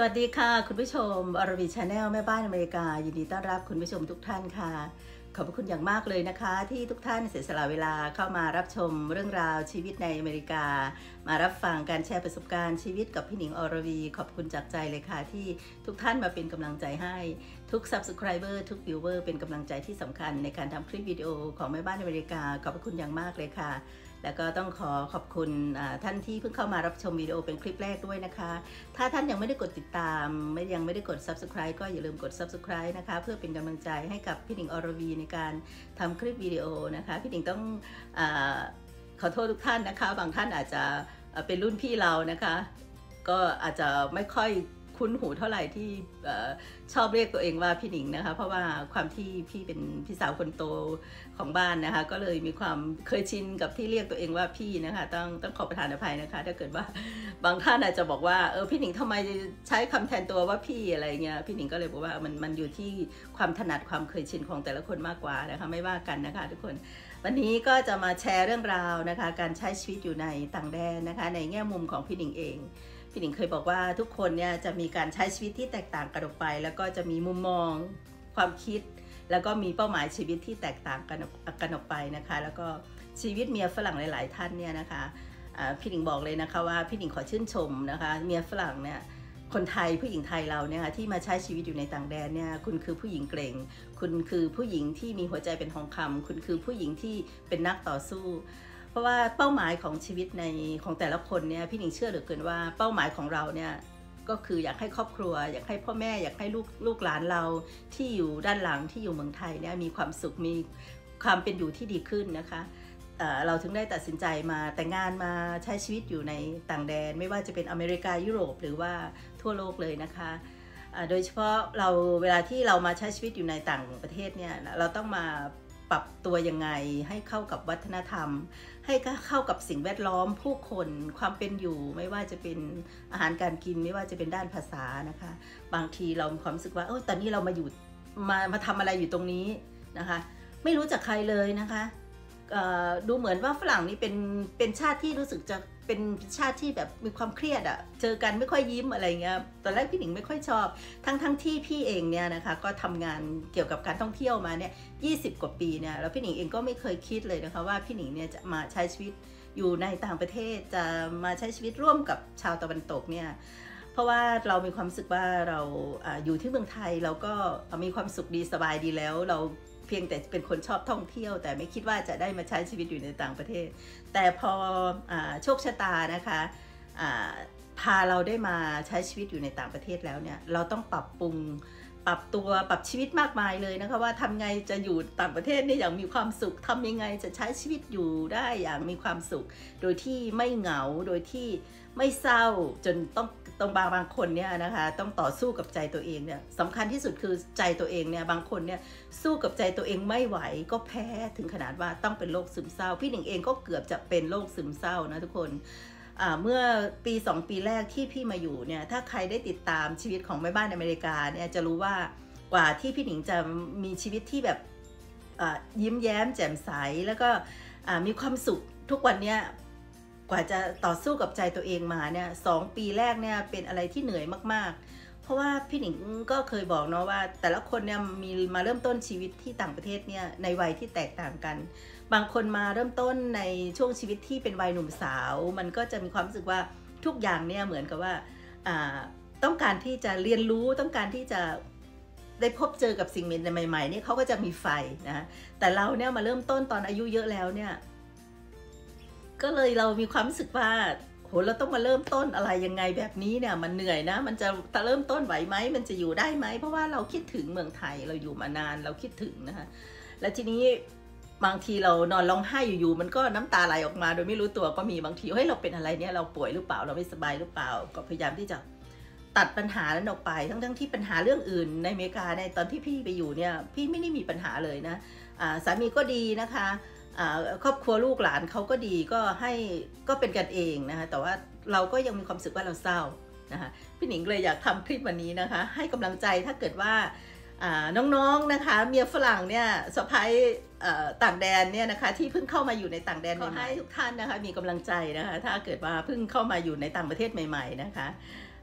วัสดีค่ะคุณผู้ชมอรวีชาแนลแม่บ้านอเมริกายินดีต้อนรับคุณผู้ชมทุกท่านค่ะขอบคุณอย่างมากเลยนะคะที่ทุกท่านเสียสละเวลาเข้ามารับชมเรื่องราวชีวิตในอเมริกามารับฟังการแชร์ประสบการณ์ชีวิตกับพี่หนิงอรวีขอบคุณจากใจเลยค่ะที่ทุกท่านมาเป็นกำลังใจให้ทุก Subscriber ทุก Viewer เป็นกำลังใจที่สำคัญในการทำคลิปวิดีโอของแม่บ้านอเมริกาขอบคุณอย่างมากเลยค่ะแล้วก็ต้องขอบคุณท่านที่เพิ่งเข้ามารับชมวิดีโอเป็นคลิปแรกด้วยนะคะถ้าท่านยังไม่ได้กดติดตามยังไม่ได้กด Subscribe ก็อย่าลืมกด Subscribe นะคะเพื่อเป็นกำลังใจให้กับพี่หนิงอรวีในการทำคลิปวิดีโอนะคะพี่หนิงต้องขอโทษทุกท่านนะคะบางท่านอาจจะเป็นรุ่นพี่เรานะคะก็อาจจะไม่ค่อยคุ้นหูเท่าไหร่ที่ชอบเรียกตัวเองว่าพี่หนิงนะคะเพราะว่าความที่พี่เป็นพี่สาวคนโตของบ้านนะคะก็เลยมีความเคยชินกับที่เรียกตัวเองว่าพี่นะคะต้องขอประทานอภัยนะคะถ้าเกิดว่าบางท่านอาจจะบอกว่าพี่หนิงทำไมใช้คำแทนตัวว่าพี่อะไรเงี้ยพี่หนิงก็เลยบอกว่ามันอยู่ที่ความถนัดความเคยชินของแต่ละคนมากกว่านะคะไม่ว่ากันนะคะทุกคนวันนี้ก็จะมาแชร์เรื่องราวนะคะการใช้ชีวิตอยู่ในต่างแดนนะคะในแง่มุมของพี่หนิงเองพี่หนิงเคยบอกว่าทุกคนเนี่ยจะมีการใช้ชีวิตที่แตกต่างกันออกไปแล้วก็จะมีมุมมองความคิดแล้วก็มีเป้าหมายชีวิตที่แตกต่างกันออกไปนะคะแล้วก็ชีวิตเมียฝรั่งหลายๆท่านเนี่ยนะคะพี่หนิงบอกเลยนะคะว่าพี่หนิงขอชื่นชมนะคะเมียฝรั่งเนี่ยคนไทยผู้หญิงไทยเราเนี่ยที่มาใช้ชีวิตอยู่ในต่างแดนเนี่ยคุณคือผู้หญิงเก่งคุณคือผู้หญิงที่มีหัวใจเป็นทองคำคุณคือผู้หญิงที่เป็นนักต่อสู้เพราะว่าเป้าหมายของชีวิตของแต่ละคนเนี่ยพี่หนิงเชื่อเหลือเกินว่าเป้าหมายของเราเนี่ยก็คืออยากให้ครอบครัวอยากให้พ่อแม่อยากให้ลูกหลานเราที่อยู่ด้านหลังที่อยู่เมืองไทยเนี่ยมีความสุขมีความเป็นอยู่ที่ดีขึ้นนะคะเราถึงได้ตัดสินใจมาแต่งงานมาใช้ชีวิตอยู่ในต่างแดนไม่ว่าจะเป็นอเมริกายุโรปหรือว่าทั่วโลกเลยนะคะโดยเฉพาะเวลาที่เรามาใช้ชีวิตอยู่ในต่างประเทศเนี่ยเราต้องมาปรับตัวยังไงให้เข้ากับวัฒนธรรมให้เข้ากับสิ่งแวดล้อมผู้คนความเป็นอยู่ไม่ว่าจะเป็นอาหารการกินไม่ว่าจะเป็นด้านภาษานะคะบางทีเรามีความรู้สึกว่าตอนนี้เรามาทำอะไรอยู่ตรงนี้นะคะไม่รู้จักใครเลยนะคะดูเหมือนว่าฝรั่งนี่เป็นชาติที่รู้สึกจะเป็นชาติที่แบบมีความเครียดอะเจอกันไม่ค่อยยิ้มอะไรเงี้ยตอนแรกพี่หนิงไม่ค่อยชอบทั้งที่พี่เองเนี่ยนะคะก็ทำงานเกี่ยวกับการท่องเที่ยวมาเนี่ย20 กว่าปีเนี่ยแล้วพี่หนิงเองก็ไม่เคยคิดเลยนะคะว่าพี่หนิงเนี่ยจะมาใช้ชีวิตอยู่ในต่างประเทศจะมาใช้ชีวิตร่วมกับชาวตะวันตกเนี่ยเพราะว่าเรามีความรู้สึกว่าเราอยู่ที่เมืองไทยเราก็มีความสุขดีสบายดีแล้วเราเพียงแต่เป็นคนชอบท่องเที่ยวแต่ไม่คิดว่าจะได้มาใช้ชีวิตอยู่ในต่างประเทศแต่พอโชคชะตานะคะพาเราได้มาใช้ชีวิตอยู่ในต่างประเทศแล้วเนี่ยเราต้องปรับปรุงปรับตัวปรับชีวิตมากมายเลยนะคะว่าทำไงจะอยู่ต่างประเทศนี่อย่างมีความสุขทำยังไงจะใช้ชีวิตอยู่ได้อย่างมีความสุขโดยที่ไม่เหงาโดยที่ไม่เศร้าจนต้องบางคนเนี่ยนะคะต้องต่อสู้กับใจตัวเองเนี่ยสำคัญที่สุดคือใจตัวเองเนี่ยบางคนเนี่ยสู้กับใจตัวเองไม่ไหวก็แพ้ถึงขนาดว่าต้องเป็นโรคซึมเศร้าพี่หนิงเองก็เกือบจะเป็นโรคซึมเศร้านะทุกคนเมื่อปี2 ปีแรกที่พี่มาอยู่เนี่ยถ้าใครได้ติดตามชีวิตของแม่บ้านอเมริกาเนี่ยจะรู้ว่ากว่าที่พี่หนิงจะมีชีวิตที่แบบยิ้มแย้มแจ่มใสแล้วก็มีความสุขทุกวันเนี้ยกว่าจะต่อสู้กับใจตัวเองมาเนี่ย2 ปีแรกเนี่ยเป็นอะไรที่เหนื่อยมากๆเพราะว่าพี่หนิงก็เคยบอกเนาะว่าแต่ละคนเนี่ยมาเริ่มต้นชีวิตที่ต่างประเทศเนี่ยในวัยที่แตกต่างกันบางคนมาเริ่มต้นในช่วงชีวิตที่เป็นวัยหนุ่มสาวมันก็จะมีความรู้สึกว่าทุกอย่างเนี่ยเหมือนกับว่าต้องการที่จะเรียนรู้ต้องการที่จะได้พบเจอกับสิ่งใหม่ๆนี่เขาก็จะมีไฟนะแต่เราเนี่ยมาเริ่มต้นตอนอายุเยอะแล้วเนี่ยก็เลยเรามีความรู้สึกว่าโหเราต้องมาเริ่มต้นอะไรยังไงแบบนี้เนี่ยมันเหนื่อยนะมันจะเริ่มต้นไหวไหมมันจะอยู่ได้ไหมเพราะว่าเราคิดถึงเมืองไทยเราอยู่มานานเราคิดถึงนะคะและทีนี้บางทีเรานอนร้องไห้อยู่ๆมันก็น้ำตาไหลออกมาโดยไม่รู้ตัวก็มีบางทีเฮ้ยเราเป็นอะไรเนี่ยเราป่วยหรือเปล่าเราไม่สบายหรือเปล่าก็พยายามที่จะตัดปัญหานั้นออกไปทั้งที่ปัญหาเรื่องอื่นในอเมริกาในตอนที่พี่ไปอยู่เนี่ยพี่ไม่ได้มีปัญหาเลยนะสามีก็ดีนะคะครอบครัวลูกหลานเขาก็ดีก็เป็นกันเองนะคะแต่ว่าเราก็ยังมีความรู้สึกว่าเราเศร้านะคะพี่หนิงเลยอยากทำคลิปวันนี้นะคะให้กำลังใจถ้าเกิดว่าน้องๆนะคะเมียฝรั่งเนี่ยสะพ้ายต่างแดนเนี่ยนะคะที่เพิ่งเข้ามาอยู่ในต่างแดนขอให้ทุกท่านนะคะมีกำลังใจนะคะถ้าเกิดว่าเพิ่งเข้ามาอยู่ในต่างประเทศใหม่ๆนะคะ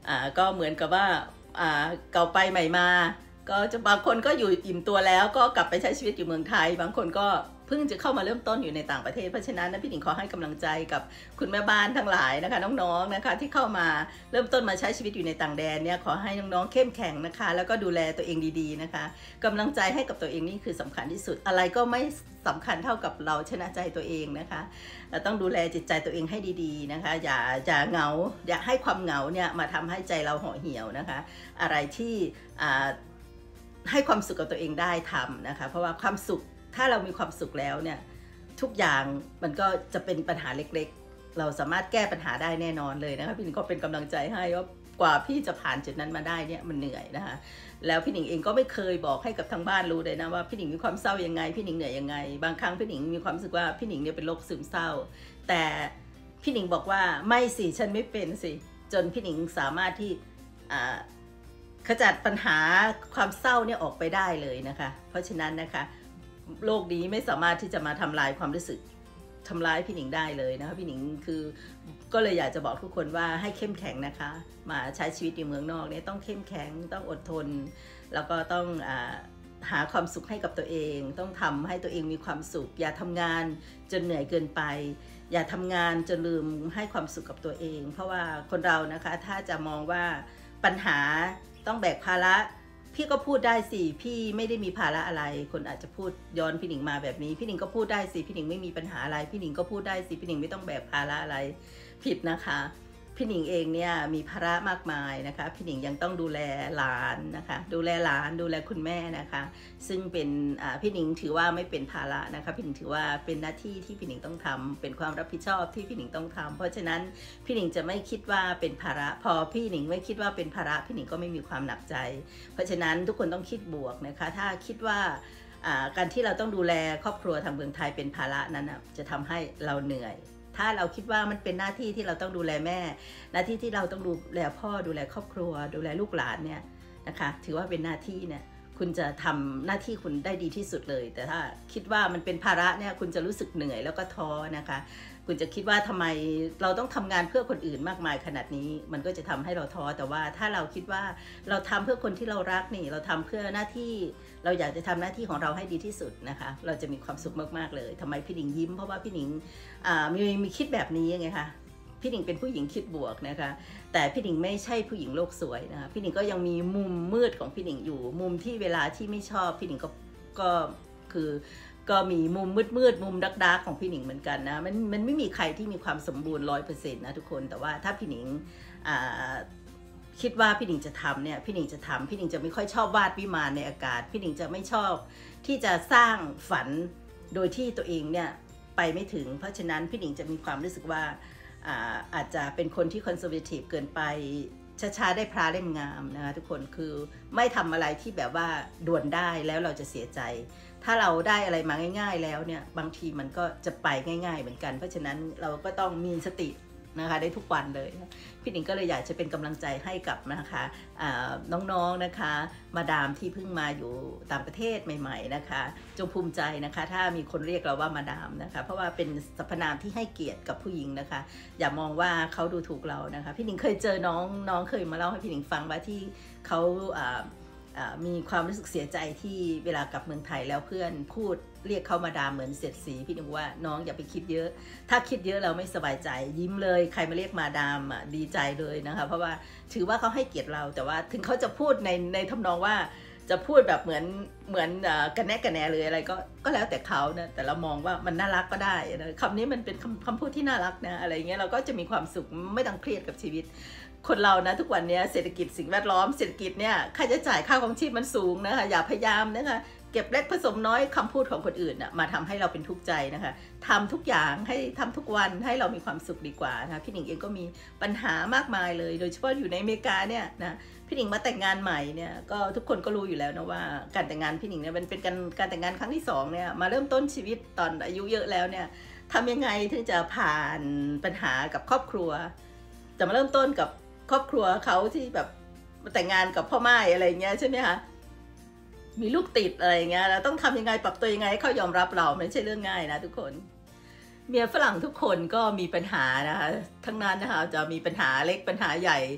ก็เหมือนกับว่าเก่าไปใหม่มาก็จะบางคนก็อยู่อิ่มตัวแล้วก็กลับไปใช้ชีวิตอยู่เมืองไทยบางคนก็เพิ่งจะเข้ามาเริ่มต้นอยู่ในต่างประเทศเพราะฉะนั้นนะพี่หนิงขอให้กำลังใจกับคุณแม่บ้านทั้งหลายนะคะน้องๆนะคะที่เข้ามาเริ่มต้นมาใช้ชีวิตอยู่ในต่างแดนเนี่ยขอให้น้องๆเข้มแข็งนะคะแล้วก็ดูแลตัวเองดีๆนะคะกำลังใจให้กับตัวเองนี่คือสำคัญที่สุดอะไรก็ไม่สำคัญเท่ากับเราชนะใจตัวเองนะคะเราต้องดูแลจิตใจตัวเองให้ดีๆนะคะอย่าเหงาอย่าให้ความเหงาเนี่ยมาทำให้ใจเราห่อเหี่ยวนะคะอะไรที่ให้ความสุขกับตัวเองได้ทำนะคะเพราะว่าความสุขถ้าเรามีความสุขแล้วเนี่ยทุกอย่างมันก็จะเป็นปัญหาเล็กๆเราสามารถแก้ปัญหาได้แน่นอนเลยนะคะพี่หนิงก็เป็นกำลังใจให้ว่ากว่าพี่จะผ่านจุดนั้นมาได้เนี่ยมันเหนื่อยนะคะแล้วพี่หนิงเองก็ไม่เคยบอกให้กับทางบ้านรู้เลยนะว่าพี่หนิงมีความเศร้ายังไงพี่หนิงเหนื่อยยังไงบางครั้งพี่หนิงมีความรู้สึกว่าพี่หนิงเนี่ยเป็นโรคซึมเศร้าแต่พี่หนิงบอกว่าไม่สิฉันไม่เป็นสิจนพี่หนิงสามารถที่ขจัดปัญหาความเศร้าเนี่ยออกไปได้เลยนะคะเพราะฉะนั้นนะคะโลกนี้ไม่สามารถที่จะมาทำลายความรู้สึกทำร้ายพี่หนิงได้เลยนะคะพี่หนิงคือก็เลยอยากจะบอกทุกคนว่าให้เข้มแข็งนะคะมาใช้ชีวิตในเมืองนอกเนี่ยต้องเข้มแข็งต้องอดทนแล้วก็ต้องหาความสุขให้กับตัวเองต้องทำให้ตัวเองมีความสุขอย่าทำงานจนเหนื่อยเกินไปอย่าทำงานจนลืมให้ความสุขกับตัวเองเพราะว่าคนเรานะคะถ้าจะมองว่าปัญหาต้องแบกภาระพี่ก็พูดได้สิพี่ไม่ได้มีภาระอะไรคนอาจจะพูดย้อนพี่หนิงมาแบบนี้พี่หนิงก็พูดได้สิพี่หนิงไม่มีปัญหาอะไรพี่หนิงก็พูดได้สิพี่หนิงไม่ต้องแบกภาระอะไรผิดนะคะพี่หนิงเองเนี่ยมีภาระมากมายนะคะพี่หนิงยังต้องดูแลหลานนะคะดูแลหลานดูแลคุณแม่นะคะซึ่งเป็นพี่หนิงถือว่าไม่เป็นภาระนะคะพี่หนิงถือว่าเป็นหน้าที่ที่พี่หนิงต้องทำเป็นความรับผิดชอบที่พี่หนิงต้องทำเพราะฉะนั้นพี่หนิงจะไม่คิดว่าเป็นภาระพอพี่หนิงไม่คิดว่าเป็นภาระพี่หนิงก็ไม่มีความหนักใจเพราะฉะนั้นทุกคนต้องคิดบวกนะคะถ้าคิดว่าการที่เราต้องดูแลครอบครัวทางเมืองไทยเป็นภาระนั้นจะทำให้เราเหนื่อยถ้าเราคิดว่ามันเป็นหน้าที่ที่เราต้องดูแลแม่หน้าที่ที่เราต้องดูแลพ่อดูแลครอบครัวดูแลลูกหลานเนี่ยนะคะถือว่าเป็นหน้าที่เนี่ยคุณจะทำหน้าที่คุณได้ดีที่สุดเลยแต่ถ้าคิดว่ามันเป็นภาระเนี่ยคุณจะรู้สึกเหนื่อยแล้วก็ท้อนะคะคุณจะคิดว่าทำไมเราต้องทำงานเพื่อคนอื่นมากมายขนาดนี้มันก็จะทำให้เราท้อแต่ว่าถ้าเราคิดว่าเราทำเพื่อคนที่เรารักนี่เราทำเพื่อหน้าที่เราอยากจะทำหน้าที่ของเราให้ดีที่สุดนะคะเราจะมีความสุขมากๆเลยทำไมพี่หนิงยิ้มเพราะว่าพี่หนิงมีคิดแบบนี้ไงคะพี่หนิงเป็นผู้หญิงคิดบวกนะคะแต่พี่หนิงไม่ใช่ผู้หญิงโลกสวยนะคะพี่หนิงก็ยังมีมุมมืดของพี่หนิงอยู่มุมที่เวลาที่ไม่ชอบพี่หนิงก็คือก็มีมุมมืดมุมดักของพี่หนิงเหมือนกันนะมันไม่มีใครที่มีความสมบูรณ์ 100% นะทุกคนแต่ว่าถ้าพี่หนิงคิดว่าพี่หนิงจะทำเนี่ยพี่หนิงจะทำพี่หนิงจะไม่ค่อยชอบวาดวิมานในอากาศพี่หนิงจะไม่ชอบที่จะสร้างฝันโดยที่ตัวเองเนี่ยไปไม่ถึงเพราะฉะนั้นพี่หนิงจะมีความรู้สึกว่าอาจจะเป็นคนที่คอนเซอร์เวทีฟเกินไปช้าๆได้พระเล่มงามนะคะทุกคนคือไม่ทำอะไรที่แบบว่าด่วนได้แล้วเราจะเสียใจถ้าเราได้อะไรมาง่ายๆแล้วเนี่ยบางทีมันก็จะไปง่ายๆเหมือนกันเพราะฉะนั้นเราก็ต้องมีสตินะคะได้ทุกวันเลยพี่หนิงก็เลยอยากจะเป็นกำลังใจให้กับนะคะน้องๆนะคะมาดามที่เพิ่งมาอยู่ต่างประเทศใหม่ๆนะคะจงภูมิใจนะคะถ้ามีคนเรียกเราว่ามาดามนะคะเพราะว่าเป็นสรรพนามที่ให้เกียรติกับผู้หญิงนะคะอย่ามองว่าเขาดูถูกเรานะคะพี่หนิงเคยเจอน้องเคยมาเล่าให้พี่หนิงฟังว่าที่เขามีความรู้สึกเสียใจที่เวลากลับเมืองไทยแล้วเพื่อนพูดเรียกเขามาดามเหมือนเสียดสีพี่หนิงว่าน้องอย่าไปคิดเยอะถ้าคิดเยอะเราไม่สบายใจยิ้มเลยใครมาเรียกมาดามดีใจเลยนะคะเพราะว่าถือว่าเขาให้เกียรติเราแต่ว่าถึงเขาจะพูดในทำนองว่าจะพูดแบบเหมือนกันแน่กันแน่เลยอะไรก็แล้วแต่เขานะแต่เรามองว่ามันน่ารักก็ได้นะคำนี้มันเป็นคำพูดที่น่ารักนะอะไรเงี้ยเราก็จะมีความสุขไม่ต้องเครียดกับชีวิตคนเรานะทุกวันนี้เศรษฐกิจสิ่งแวดล้อมเศรษฐกิจเนี่ยค่าใช้จ่ายค่าของชีพมันสูงนะคะอย่าพยายามนะคะเก็บเล็กผสมน้อยคำพูดของคนอื่นมาทำให้เราเป็นทุกข์ใจนะคะทำทุกอย่างให้ทำทุกวันให้เรามีความสุขดีกว่านะคะพี่หนิงเองก็มีปัญหามากมายเลยโดยเฉพาะอยู่ในอเมริกาเนี่ยนะพี่หนิงมาแต่งงานใหม่เนี่ยก็ทุกคนก็รู้อยู่แล้วนะว่าการแต่งงานพี่หนิงเนี่ยมันเป็นการแต่งงานครั้งที่2เนี่ยมาเริ่มต้นชีวิตตอนอายุเยอะแล้วเนี่ยทำยังไงถึงจะผ่านปัญหากับครอบครัวจะมาเริ่มต้นกับครอบครัวเขาที่แบบแต่งงานกับพ่อม่ายอะไรเงี้ยใช่ไหมคะมีลูกติดอะไรเงี้ยแล้วต้องทำยังไงปรับตัวยังไงให้เขายอมรับเราไม่ใช่เรื่องง่ายนะทุกคนเมียฝรั่งทุกคนก็มีปัญหานะคะทั้งนั้นนะคะจะมีปัญหาเล็กปัญหาใหญ่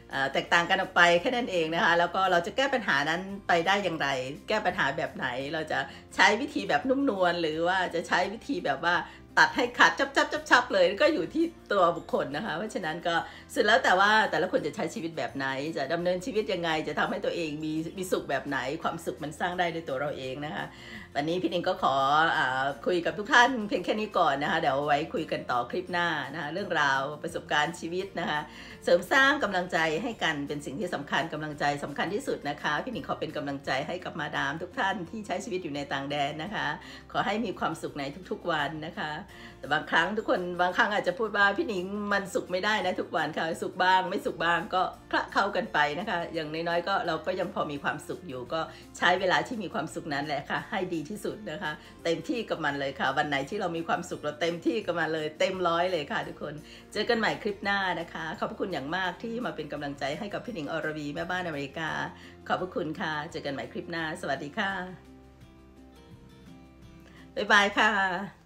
แตกต่างกันออกไปแค่นั้นเองนะคะแล้วก็เราจะแก้ปัญหานั้นไปได้อย่างไรแก้ปัญหาแบบไหนเราจะใช้วิธีแบบนุ่มนวลหรือว่าจะใช้วิธีแบบว่าตัดให้ขาดจับเลยก็อยู่ที่ตัวบุคคลนะคะเพราะฉะนั้นก็สุดแล้วแต่ว่าแต่ละคนจะใช้ชีวิตแบบไหนจะดำเนินชีวิตยังไงจะทำให้ตัวเองมีสุขแบบไหนความสุขมันสร้างได้ด้วยตัวเราเองนะคะวันนี้พี่นิงก็ขอคุยกับทุกท่านเพียงแค่นี้ก่อนนะคะเดี๋ยวไว้คุยกันต่อคลิปหน้านะคะเรื่องราวประสบการณ์ชีวิตนะคะเสริมสร้างกำลังใจให้กันเป็นสิ่งที่สำคัญกำลังใจสำคัญที่สุดนะคะพี่นิงขอเป็นกำลังใจให้กับมาดามทุกท่านที่ใช้ชีวิตอยู่ในต่างแดนนะคะขอให้มีความสุขในทุกๆวันนะคะแต่บางครั้งทุกคนบางครั้งอาจจะพูดว่าพี่นิงมันสุขไม่ได้นะทุกวันค่ะสุขบ้างไม่สุขบ้างก็คละเข้ากันไปนะคะอย่างน้อยๆก็เราก็ยังพอมีความสุขอยู่ก็ใช้เวลาที่มีความสุขนั้นแหละค่ะให้ดีที่สุดนะคะเต็มที่กับมันเลยค่ะวันไหนที่เรามีความสุขเราเต็มที่กับมันเลยเต็มร้อยเลยค่ะทุกคนเจอกันใหม่คลิปหน้านะคะขอบพระคุณอย่างมากที่มาเป็นกำลังใจให้กับพี่นิงอรวีแม่บ้านอเมริกาขอบพระคุณค่ะเจอกันใหม่คลิปหน้าสวัสดีค่ะบ๊ายบายค่ะ